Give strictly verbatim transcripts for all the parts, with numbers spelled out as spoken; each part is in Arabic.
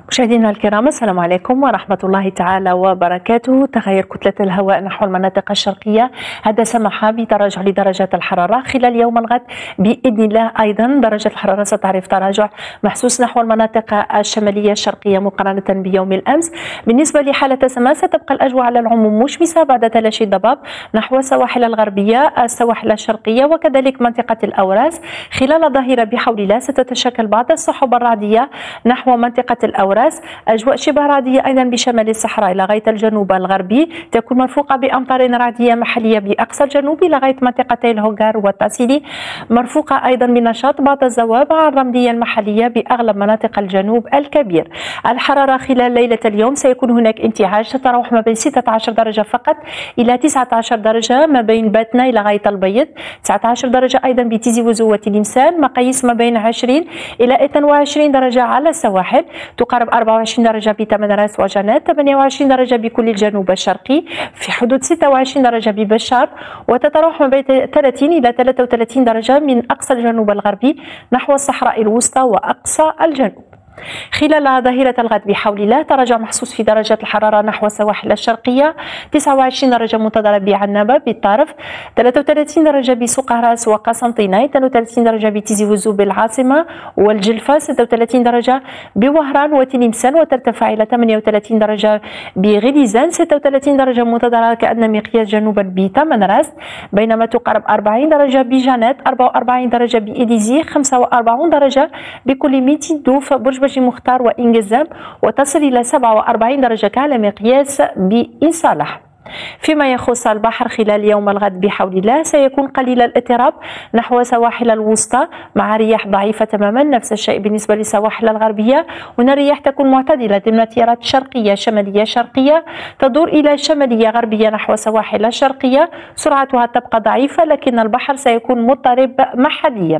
مشاهدينا الكرام، السلام عليكم ورحمة الله تعالى وبركاته. تغير كتلة الهواء نحو المناطق الشرقية، هذا سمح بتراجع لدرجات الحرارة خلال يوم الغد بإذن الله. أيضا درجة الحرارة ستعرف تراجع محسوس نحو المناطق الشمالية الشرقية مقارنة بيوم الأمس. بالنسبة لحالة السماء، ستبقى الأجواء على العموم مشمسة بعد تلاشي الضباب نحو السواحل الغربية، السواحل الشرقية وكذلك منطقة الأوراس. خلال الظهيرة بحول الله ستتشكل بعض السحب الرعدية نحو منطقة الأوراس. أجواء شبه رعدية أيضا بشمال الصحراء إلى غاية الجنوب الغربي، تكون مرفوقة بأمطار رعدية محلية بأقصى الجنوب إلى غاية منطقتي الهوغار والتاسيلي، مرفوقة أيضا بنشاط بعض الزوابع الرملية المحلية بأغلب مناطق الجنوب الكبير. الحرارة خلال ليلة اليوم سيكون هناك انتعاش، تتراوح ما بين ستة عشر درجة فقط إلى تسعة عشر درجة ما بين باتنا إلى غاية البيض، تسعة عشر درجة أيضا بتيزي وزو وتلمسان، مقاييس ما بين عشرين إلى اثنين وعشرين درجة على السواحل، تقارب أربعة وعشرين درجة بتمنراس وجنات، ثمانية وعشرين درجة بكل الجنوب الشرقي، في حدود ستة وعشرين درجة ببشار، وتتراوح ما بين ثلاثين إلى ثلاثة وثلاثين درجة من أقصى الجنوب الغربي نحو الصحراء الوسطى وأقصى الجنوب. خلال ظهيرة الغد بحول الله تراجع محسوس في درجة الحرارة نحو السواحل الشرقية، تسعة وعشرين درجة منتظرة بعنابة بالطرف، ثلاثة وثلاثين درجة بسقراس وقسنطينة، اثنين وثلاثين درجة بتيزي وزو بالعاصمة والجلفة، ستة وثلاثين درجة بوهران وتلمسان، وترتفع إلى ثمانية وثلاثين درجة بغليزان، ستة وثلاثين درجة منتظرة كأن مقياس جنوبا بتمنراس، بينما تقارب أربعين درجة بجنات، أربعة وأربعين درجة بإديزي، خمسة وأربعين درجة بكل ميتي دوف برج بجي مختار وإنجزام، وتصل إلى سبعة وأربعين درجة على مقياس بإن صالح. فيما يخص البحر خلال يوم الغد بحول الله سيكون قليل الاضطراب نحو سواحل الوسطى مع رياح ضعيفة تماما، نفس الشيء بالنسبة للسواحل الغربية. هنا الرياح تكون معتدلة ضمن تيارات شرقية شمالية شرقية تدور إلى شمالية غربية نحو السواحل الشرقية، سرعتها تبقى ضعيفة لكن البحر سيكون مضطرب محليا.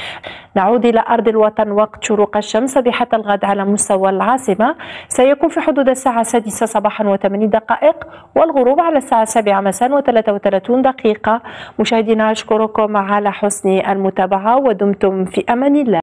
نعود إلى أرض الوطن وقت شروق الشمس. صبيحة الغد على مستوى العاصمة سيكون في حدود الساعة السادسة صباحا وثماني دقائق، والغروب على الساعة السابعة مساء وثلاثة وثلاثين دقيقة. مشاهدينا أشكركم على حسن المتابعة ودمتم في أمان الله.